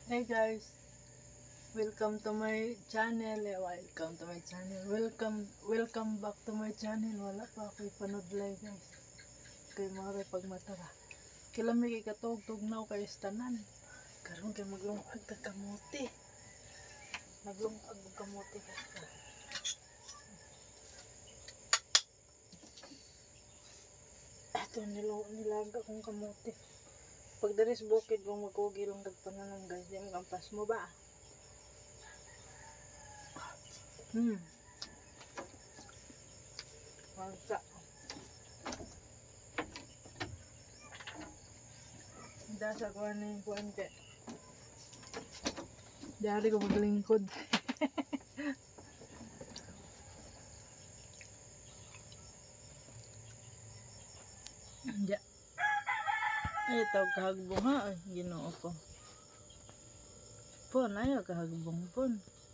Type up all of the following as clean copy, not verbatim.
Hey guys, welcome to my channel. Welcome back to my channel. Wala pa ako ipanudlay guys. Kay mga pagmatara. Kilami kay katog-tugnaw kay istanan. Karon kay maglungag ka kamote. Maglungag og kamote ka. Ito nilaga kong kamote. Pag daris bukid kung magkugi lang dagpanan guys, di mo kampas mo ba? Masa. Dasa ko na yung kuwante. Dari ko maglingkod. Diya. Ay, tawag kahagbong ha. Ay, ginoo ko. Pon, ayaw kahagbong pon.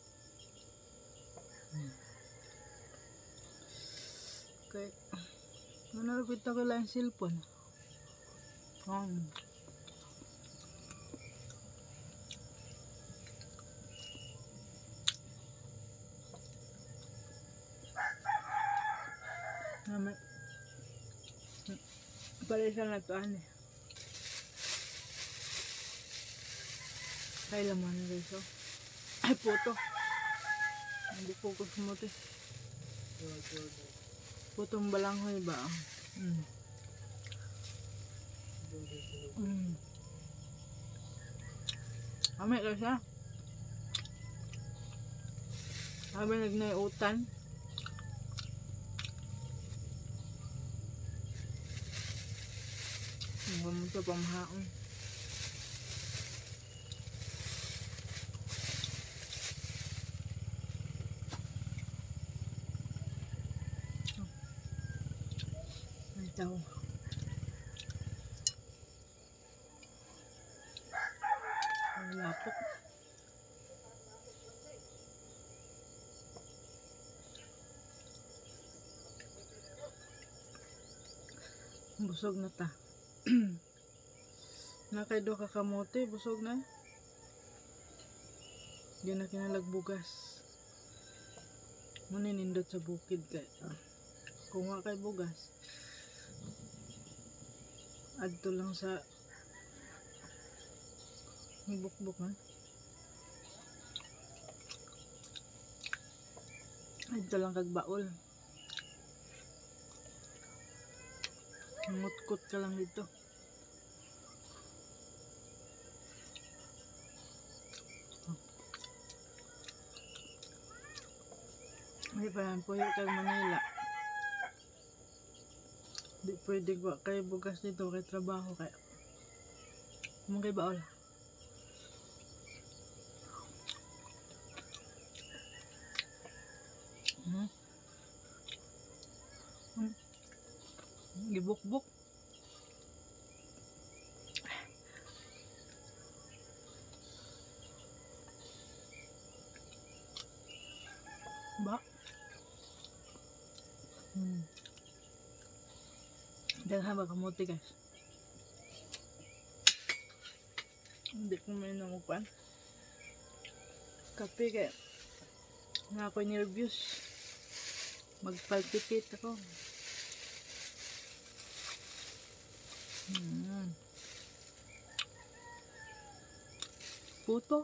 Okay. Manarapit ako lang cellphone. Naman. Palisan na ito, ano. Kaya laman na guys, oh. Ay, puto. Hindi focus mo ito. Putong balanghoy ba? Amay ka siya. Habang nagnayutan. Huwag mo ito pamahaon. Ito. Ang lapok. Busog na ta. Nakaido ka kamote, busog na. Di na kinalagbugas. Muna nindot sa bukid kay. Kung nga kay bugas, adto lang sa bukbuk ha. Adto lang kag baol. Ngutkot ka lang dito. May parang puyo kag Manila. Di pwede ko kay bugas dito kay trabaho kay. Mong kay baol. Gibukbuk. Ba? Daghan ba kamote guys? Hindi ko may namupan. Kape kaya nga ako nervous. Magpalpitate ako. Puto.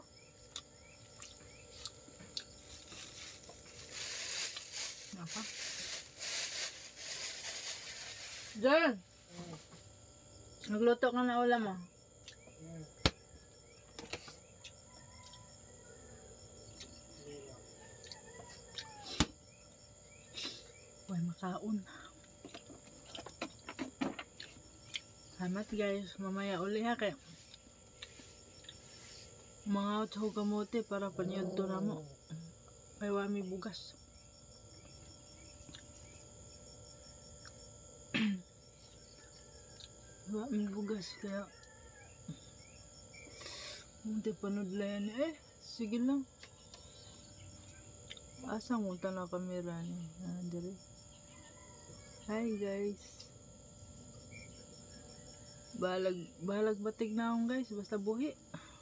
Apa? Jan! Nagluto ka na ulam mo? Uy, makaon. Salamat guys. Mamaya uli ha kay mga utso kamote para panyod to na mo. Kay wami bugas. Wami bugas kaya hindi panudlayan eh. Sige lang. Asang unta na kamera ni. Diri. Hi guys. Balag batig na akong guys. Basta buhi.